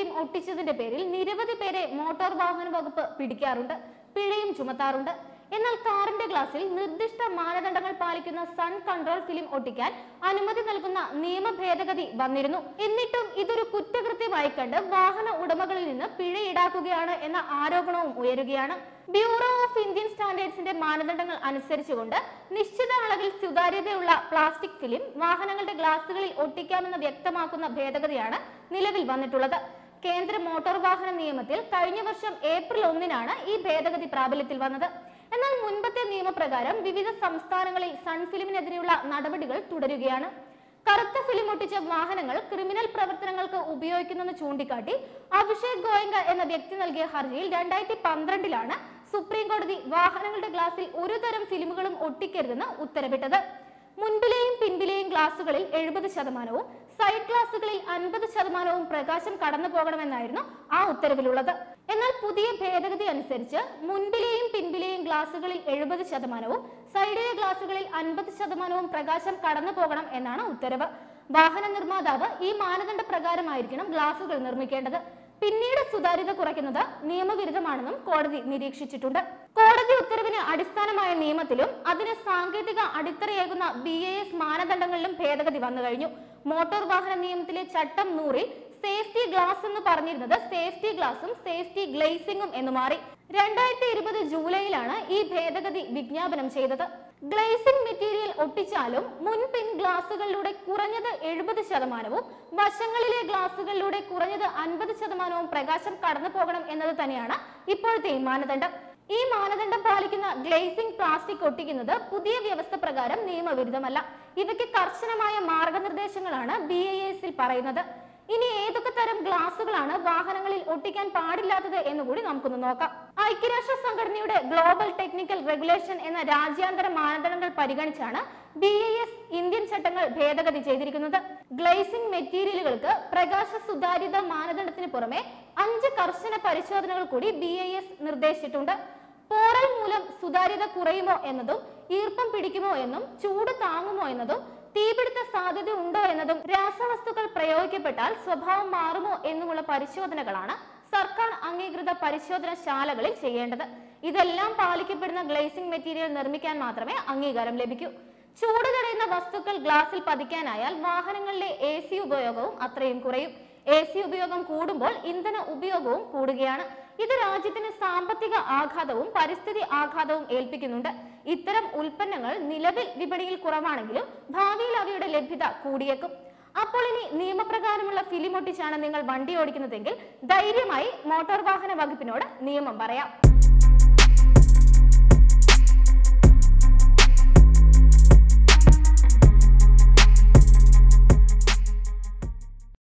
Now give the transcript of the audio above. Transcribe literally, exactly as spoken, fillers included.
Film ഒട്ടിച്ചതിന്റെ പേരിൽ നിരവധി പേരെ മോട്ടോർ വാഹന വകുപ്പ് പിടിക്കാറുണ്ട്, പിഴയും ചുമത്താറുണ്ട്. എന്നാൽ കാറിന്റെ ഗ്ലാസിൽ നിർദ്ദിഷ്ട മാനദണ്ഡങ്ങൾ പാലിക്കുന്ന സൺ കൺട്രോൾ ഫിലിം ഒട്ടിക്കാൻ അനുമതി നൽകുന്ന നിയമ ഭേദഗതി വന്നിരുന്നു. എന്നിട്ടും ഇതൊരു കുറ്റകൃത്യമായി കണ്ട് വാഹന ഉടമകളിൽ നിന്ന് പിഴ ഈടാക്കുകയാണ് എന്ന ആരോപണവും ഉയരുകയാണ്. ബ്യൂറോ ഓഫ് ഇന്ത്യൻ സ്റ്റാൻഡേർഡ്സിന്റെ മാനദണ്ഡങ്ങൾ അനുസരിച്ചുകൊണ്ട് നിശ്ചിത അളവിൽ സുതാര്യതയുള്ള പ്ലാസ്റ്റിക് ഫിലിം വാഹനങ്ങളുടെ ഗ്ലാസുകളിൽ ഒട്ടിക്കാമെന്ന് വ്യക്തമാക്കുന്ന ഭേദഗതിയാണ് നിലവിൽ വന്നിട്ടുള്ളത്. കേന്ദ്ര മോട്ടോർ വാഹന നിയമത്തിൽ കഴിഞ്ഞ വർഷം ഏപ്രിൽ ഒന്നിനാണ് ഈ ഭേദഗതി പ്രാബല്യത്തിൽ വന്നത്. എന്നാൽ മുൻപത്തെ നിയമപ്രകാരം വിവിധ സംസ്ഥാനങ്ങളിൽ സൺ ഫിലിമിനെതിരെയുള്ള നടപടികൾ തുടരുകയാണ്. കറുത്ത ഫിലിം ഒട്ടിച്ച വാഹനങ്ങൾ ക്രിമിനൽ പ്രവർത്തനങ്ങൾക്ക് ഉപയോഗിക്കുന്നെന്ന് ചൂണ്ടിക്കാട്ടി അഭിഷേക് ഗോയങ്ക എന്ന വ്യക്തി നൽകിയ ഹർജിയിൽ രണ്ടായിരത്തി പന്ത്രണ്ടിലാണ് സുപ്രീം കോടതി വാഹനങ്ങളുടെ ഗ്ലാസിൽ ഒരു തരം ഫിലിമുകളും ഒട്ടിക്കരുതെന്ന് ഉത്തരവിട്ടത്. മുൻപിലെയും പിൻപിലെയും ഗ്ലാസുകളിൽ എഴുപത് ശതമാനവും സൈഡ് ഗ്ലാസുകളിൽ അൻപത് ശതമാനവും പ്രകാശം കടന്നു പോകണമെന്നായിരുന്നു ആ ഉത്തരവിലുള്ളത്. എന്നാൽ പുതിയ ഭേദഗതി അനുസരിച്ച് മുൻപിലെയും പിൻപിലെയും ഗ്ലാസുകളിൽ എഴുപത് ശതമാനവും സൈഡിലെ ഗ്ലാസുകളിൽ അൻപത് ശതമാനവും പ്രകാശം കടന്നു പോകണം എന്നാണ് ഉത്തരവ്. വാഹന നിർമ്മാതാവ് ഈ മാനദണ്ഡ പ്രകാരമായിരിക്കണം ഗ്ലാസുകൾ നിർമ്മിക്കേണ്ടത്. പിന്നീട് സുതാര്യത കുറയ്ക്കുന്നത് നിയമവിരുദ്ധമാണെന്നും കോടതി നിരീക്ഷിച്ചിട്ടുണ്ട്. കോടതി ഉത്തരവിന് അടിസ്ഥാനമായ നിയമത്തിലും അതിന് സാങ്കേതിക അടിത്തറയേകുന്ന ബി എ എസ് മാനദണ്ഡങ്ങളിലും ഭേദഗതി വന്നു കഴിഞ്ഞു. മോട്ടോർ വാഹന നിയമത്തിലെ ചട്ടം നൂറിൽ സേഫ്റ്റി ഗ്ലാസ് എന്ന് പറഞ്ഞിരുന്നത് സേഫ്റ്റി ഗ്ലാസും സേഫ്റ്റി ഗ്ലേസിംഗും എന്ന് മാറി. രണ്ടായിരത്തി ഇരുപത് ജൂലൈയിലാണ് ഈ ഭേദഗതി വിജ്ഞാപനം ചെയ്തത്. ഗ്ലേസിംഗ് മെറ്റീരിയൽ ഒട്ടിച്ചാലും മുൻപിൻ ഗ്ലാസുകളിലൂടെ കുറഞ്ഞത് എഴുപത് ശതമാനവും വശങ്ങളിലെ ഗ്ലാസുകളിലൂടെ കുറഞ്ഞത് അൻപത് ശതമാനവും പ്രകാശം കടന്നു പോകണം എന്നത് തന്നെയാണ് ഇപ്പോഴത്തെ മാനദണ്ഡം. ഈ മാനദണ്ഡം പാലിക്കുന്ന ഗ്ലേസിംഗ് പ്ലാസ്റ്റിക് ഒട്ടിക്കുന്നത് പുതിയ വ്യവസ്ഥ പ്രകാരം നിയമവിരുദ്ധമല്ല. ഇവയ്ക്ക് കർശനമായ മാർഗനിർദ്ദേശങ്ങളാണ് ബി ഐ എസിൽ പറയുന്നത്. ഇനി ഏതൊക്കെ തരം ഗ്ലാസുകളാണ് വാഹനങ്ങളിൽ ഒട്ടിക്കാൻ പാടില്ലാത്തത് എന്നുകൂടി നമുക്കൊന്ന് നോക്കാം. ഐക്യരാഷ്ട്ര സംഘടനയുടെ ഗ്ലോബൽ ടെക്നിക്കൽ റെഗുലേഷൻ എന്ന രാജ്യാന്തര മാനദണ്ഡങ്ങൾ പരിഗണിച്ചാണ് ബി ഐ എസ് ഇന്ത്യൻ ചട്ടങ്ങൾ ഭേദഗതി ചെയ്തിരിക്കുന്നത്. ഗ്ലേസിംഗ് മെറ്റീരിയലുകൾക്ക് പ്രകാശ സുതാര്യത മാനദണ്ഡത്തിന് പുറമെ അഞ്ച് കർശന പരിശോധനകൾ കൂടി ബി ഐ എസ് നിർദ്ദേശിച്ചിട്ടുണ്ട്. പോറൽ മൂലം സുതാര്യത കുറയുമോ എന്നതും, ഈർപ്പം പിടിക്കുമോ എന്നും, ചൂട് താങ്ങുമോ എന്നതും, തീപിടുത്ത സാധ്യത ഉണ്ടോ എന്നതും, രാസവസ്തുക്കൾ പ്രയോഗിക്കപ്പെട്ടാൽ സ്വഭാവം മാറുമോ എന്നുമുള്ള പരിശോധനകളാണ് സർക്കാർ അംഗീകൃത പരിശോധനശാലകളിൽ ചെയ്യേണ്ടത്. ഇതെല്ലാം പാലിക്കപ്പെടുന്ന ഗ്ലേസിംഗ് മെറ്റീരിയൽ നിർമ്മിക്കാൻ മാത്രമേ അംഗീകാരം ലഭിക്കൂ. ചൂട് തടയുന്ന വസ്തുക്കൾ ഗ്ലാസിൽ പതിക്കാനായാൽ വാഹനങ്ങളിലെ എ സി ഉപയോഗവും അത്രയും കുറയും. എ സി ഉപയോഗം കൂടുമ്പോൾ ഇന്ധന ഉപയോഗവും കൂടുകയാണ്. ഇത് രാജ്യത്തിന് സാമ്പത്തിക ആഘാതവും പരിസ്ഥിതി ആഘാതവും ഏൽപ്പിക്കുന്നുണ്ട്. ഇത്തരം ഉൽപ്പന്നങ്ങൾ നിലവിൽ വിപണിയിൽ കുറവാണെങ്കിലും ഭാവിയിൽ അവയുടെ ലഭ്യത കൂടിയേക്കും. അപ്പോൾ ഇനി നിയമപ്രകാരമുള്ള ഫിലിം ഒട്ടിച്ചാണ് നിങ്ങൾ വണ്ടി ഓടിക്കുന്നതെങ്കിൽ ധൈര്യമായി മോട്ടോർ വാഹന വകുപ്പിനോട് നിയമം പറയാം.